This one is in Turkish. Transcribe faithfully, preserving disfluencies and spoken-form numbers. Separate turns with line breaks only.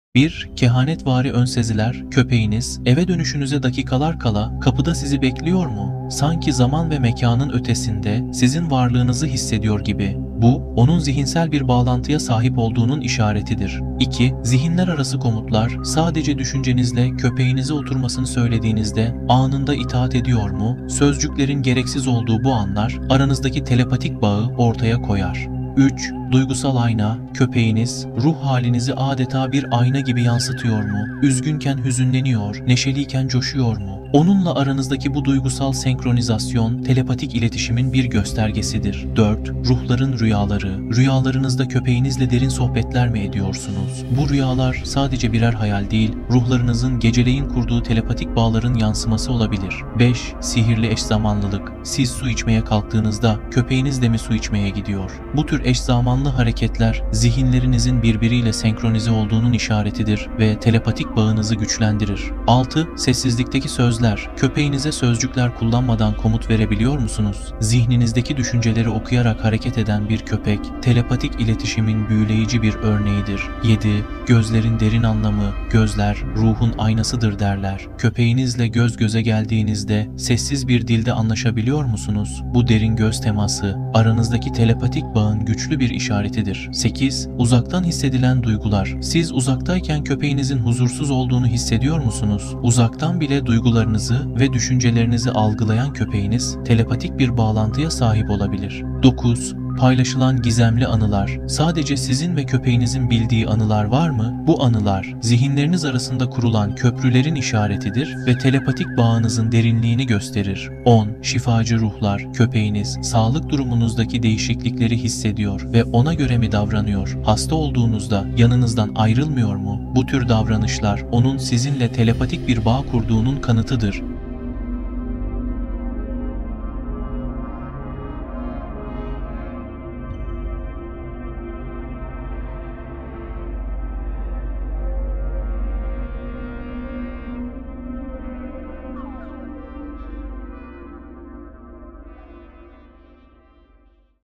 bir. Kehanetvari önseziler, köpeğiniz eve dönüşünüze dakikalar kala kapıda sizi bekliyor mu? Sanki zaman ve mekanın ötesinde sizin varlığınızı hissediyor gibi. Bu, onun zihinsel bir bağlantıya sahip olduğunun işaretidir. iki. Zihinler arası komutlar, sadece düşüncenizle köpeğinize oturmasını söylediğinizde anında itaat ediyor mu? Sözcüklerin gereksiz olduğu bu anlar, aranızdaki telepatik bağı ortaya koyar. üç. Duygusal ayna, köpeğiniz ruh halinizi adeta bir ayna gibi yansıtıyor mu? Üzgünken hüzünleniyor, neşeliyken coşuyor mu? Onunla aranızdaki bu duygusal senkronizasyon, telepatik iletişimin bir göstergesidir. dört. Ruhların rüyaları. Rüyalarınızda köpeğinizle derin sohbetler mi ediyorsunuz? Bu rüyalar sadece birer hayal değil, ruhlarınızın geceleyin kurduğu telepatik bağların yansıması olabilir. beş. Sihirli eşzamanlılık. Siz su içmeye kalktığınızda köpeğiniz de mi su içmeye gidiyor? Bu tür eşzamanlı hareketler zihinlerinizin birbiriyle senkronize olduğunun işaretidir ve telepatik bağınızı güçlendirir. altı. Sessizlikteki sözler. Köpeğinize sözcükler kullanmadan komut verebiliyor musunuz? Zihninizdeki düşünceleri okuyarak hareket eden bir köpek, telepatik iletişimin büyüleyici bir örneğidir. yedi. Gözlerin derin anlamı. Gözler ruhun aynasıdır derler. Köpeğinizle göz göze geldiğinizde sessiz bir dilde anlaşabiliyor musunuz? Bu derin göz teması aranızdaki telepatik bağın güçlü bir işaretidir. sekiz. Uzaktan hissedilen duygular. Siz uzaktayken köpeğinizin huzursuz olduğunu hissediyor musunuz? Uzaktan bile duygularınızı ve düşüncelerinizi algılayan köpeğiniz telepatik bir bağlantıya sahip olabilir. dokuz. Paylaşılan gizemli anılar. Sadece sizin ve köpeğinizin bildiği anılar var mı? Bu anılar zihinleriniz arasında kurulan köprülerin işaretidir ve telepatik bağınızın derinliğini gösterir. on. Şifacı ruhlar. Köpeğiniz sağlık durumunuzdaki değişiklikleri hissediyor ve ona göre mi davranıyor? Hasta olduğunuzda yanınızdan ayrılmıyor mu? Bu tür davranışlar onun sizinle telepatik bir bağ kurduğunun kanıtıdır.